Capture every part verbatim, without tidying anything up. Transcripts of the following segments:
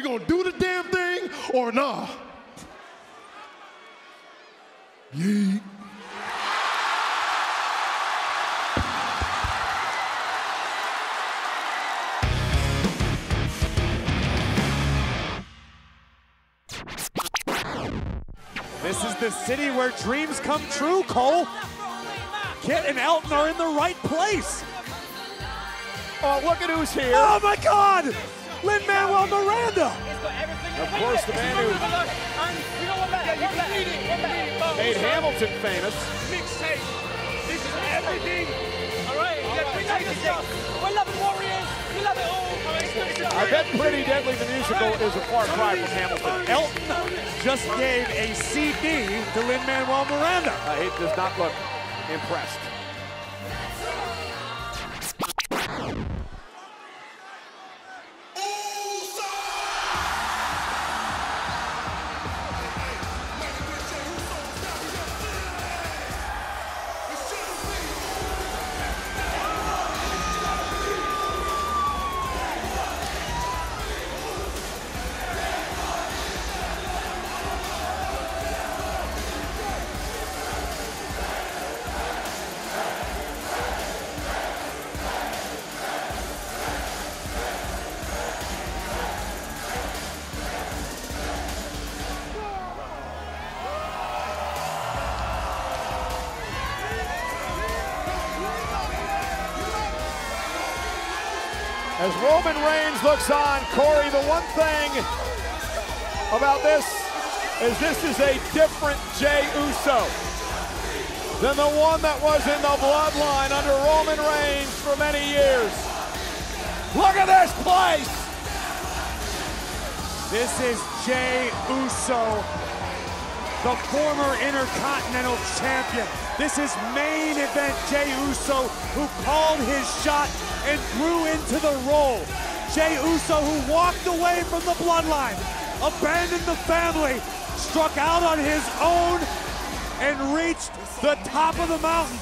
gonna do the damn thing or nah? Yeet. This is the city where dreams come true, Cole. Kit and Elton are in the right place. Oh, look at who's here. Oh my God! Lin-Manuel Miranda! Of course, the man who made Hamilton famous. Mixtape. This is everything. All right. We love the stuff. We love it, Warriors. We love it all. I bet Pretty Deadly the musical is a far cry from Hamilton. Elton just gave a C D to Lin-Manuel Miranda. Uh, he does not look impressed. As Roman Reigns looks on, Corey, the one thing about this is this is a different Jey Uso than the one that was in the bloodline under Roman Reigns for many years. Look at this place! This is Jey Uso, the former Intercontinental Champion. This is main event Jey Uso, who called his shot and grew into the role. Jey Uso, who walked away from the bloodline, abandoned the family, struck out on his own, and reached the top of the mountain.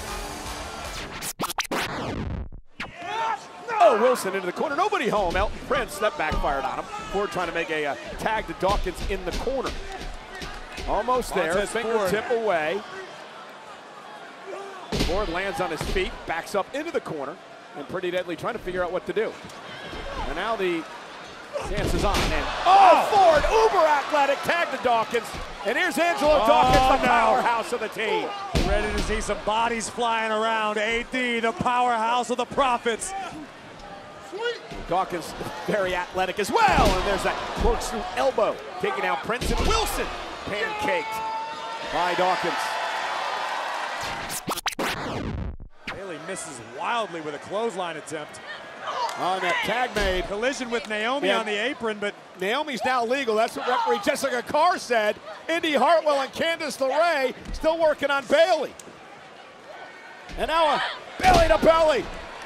Oh, Wilson into the corner, nobody home. Elton Prince, that backfired on him. Ford trying to make a uh, tag to Dawkins in the corner. Almost there, Montez fingertip Ford. away. Ford lands on his feet, backs up into the corner, and Pretty Deadly trying to figure out what to do. And now the chance is on. And oh, Ford, uber athletic, tag to Dawkins. And here's Angelo Oh, Dawkins, the no. powerhouse of the team. Ready to see some bodies flying around. A D, the powerhouse of the Profits. Dawkins very athletic as well. And there's that corkscrew elbow, taking out Prince and Wilson. Pancaked by Dawkins. Bailey misses wildly with a clothesline attempt. On that tag made. Collision with Naomi Yeah. on the apron, but Naomi's now legal. That's what referee Jessica Carr said. Indy Hartwell and Candice LeRae still working on Bailey. And now a belly to belly.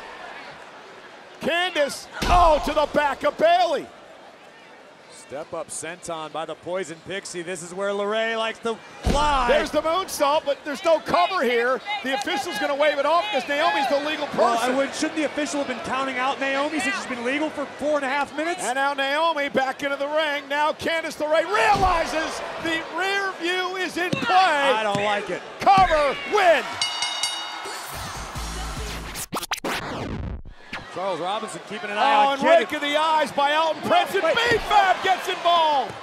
Candice, oh, to the back of Bailey. step up senton by the Poison Pixie. This is where LeRae likes to fly. There's the moonsault, but there's no cover here. The official's going to wave it off because Naomi's the legal person. Well, I would, shouldn't the official have been counting out Naomi since she's been legal for four and a half minutes? And now Naomi back into the ring. Now Candice LeRae realizes the rear view is in play. I don't like it. Cover, win. Charles Robinson keeping an eye Oh, on and Kid. rake of the eyes by Elton Prince, and Wait. B-Fab gets involved.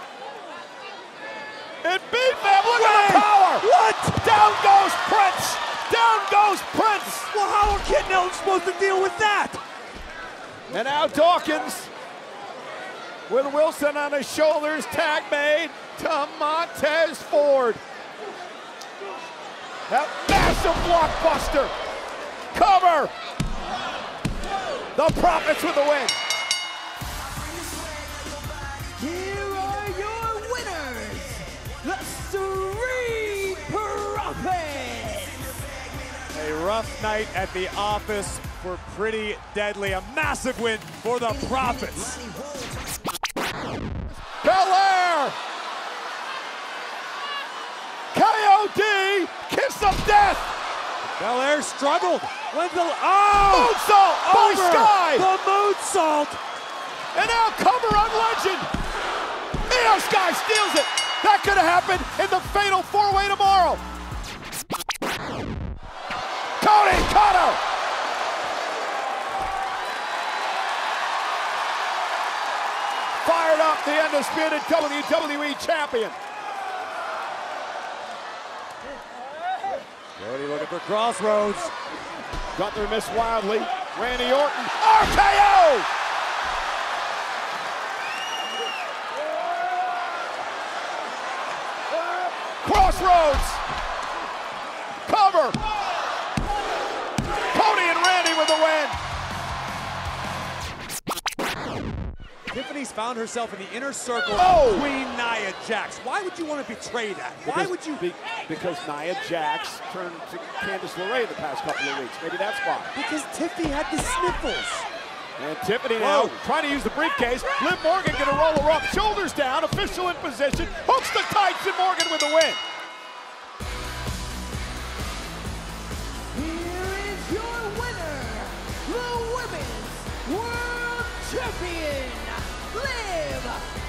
And B-Fab, look at the power. What? Down goes Prince. Down goes Prince. Well, how are Kid and Elton supposed to deal with that? And now Dawkins with Wilson on his shoulders. Tag made to Montez Ford. That massive blockbuster. Cover. The Profits with the win. Here are your winners, the Three Profits. A rough night at the office for Pretty Deadly. A massive win for the Profits. Belair. K O D, kiss of death. Belair struggled. Went the, oh! Moonsault by Over Sky. the moonsault. And now cover on Legend. Io Sky steals it. That could have happened in the fatal four-way tomorrow. Cody Cotto. Fired up, the undisputed W W E champion. Cody looking for crossroads. Gunther missed wildly. Randy Orton, R K O! Crossroads. Cover. Cody and Randy with the win. Tiffany's found herself in the inner circle Oh. of Queen Nia Jax. Why would you want to betray that? Why Because- would you? be- because Nia Jax turned to Candice LeRae the past couple of weeks. Maybe that's why. Because Tiffany had the sniffles. And Tiffany now Whoa. trying to use the briefcase. Liv Morgan gonna roll her up, shoulders down, official in position, hooks the tights, and Morgan with the win. Here is your winner, the Women's World Champion, Liv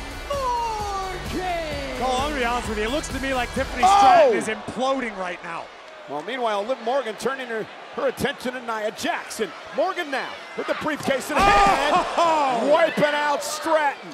Morgan. Cole, I'm gonna be honest with you. It looks to me like Tiffany Oh. Stratton is imploding right now. Well, meanwhile, Liv Morgan turning her, her attention to Nia Jax. And Morgan now with the briefcase in hand, Oh. wiping out Stratton.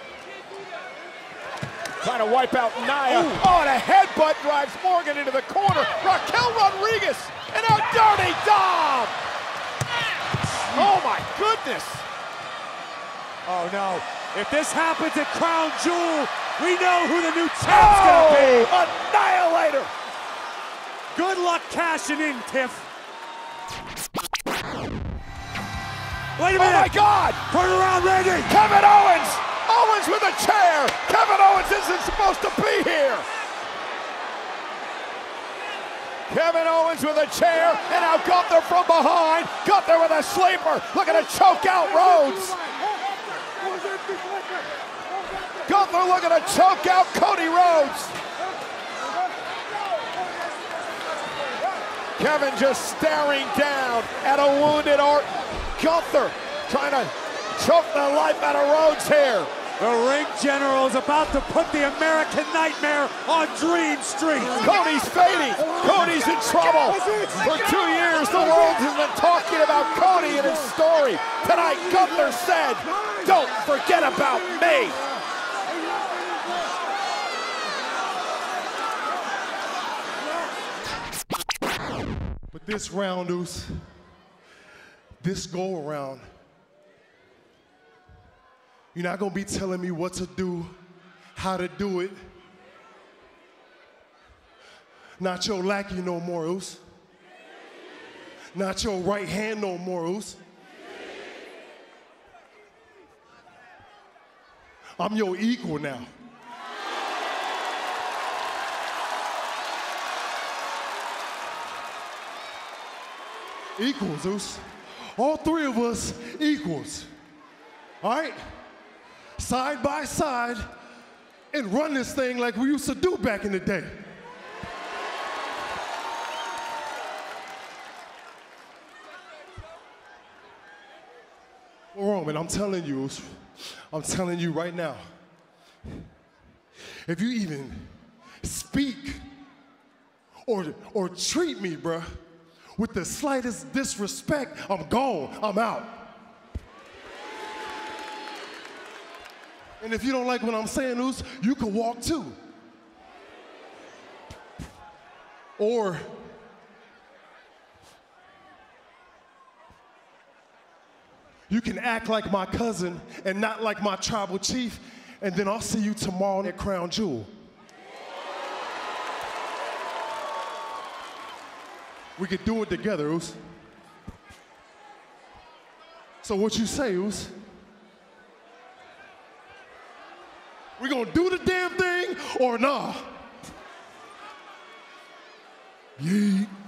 Trying to wipe out Nia. Ooh. Oh, and a headbutt drives Morgan into the corner. Raquel Rodriguez and a dirty Dom. Oh my goodness. Oh no. If this happens at Crown Jewel, we know who the new champ's gonna be. Oh, annihilator. Good luck cashing in, Tiff. Wait a minute. Oh my God. Turn around, Randy. Kevin Owens. Owens with a chair. Kevin Owens isn't supposed to be here. Kevin Owens with a chair, and now Gunther from behind. Gunther with a sleeper, looking to choke out Rhodes. Gunther looking to choke out Cody Rhodes. Kevin just staring down at a wounded Orton. Gunther trying to choke the life out of Rhodes here. The ring general is about to put the American Nightmare on Dream Street. Cody's fading. Cody's in trouble. For two years, the world has been talking about Cody and his story. Tonight, Gunther said, "Don't forget about me." But this round, Deuce, this go around, you're not gonna be telling me what to do, how to do it. Not your lackey no more, Oos. Not your right hand no more, Oos. I'm your equal now. Equals, Zeus. All three of us equals. All right? Side by side and run this thing like we used to do back in the day. Well, Roman, I'm telling you, I'm telling you right now, if you even speak or, or treat me, bruh, with the slightest disrespect, I'm gone, I'm out. And if you don't like what I'm saying, Oos, you can walk too. Or you can act like my cousin and not like my tribal chief, and then I'll see you tomorrow at Crown Jewel. We could do it together, Oos. So what you say, Oos? We gonna do the damn thing or nah? Yeah.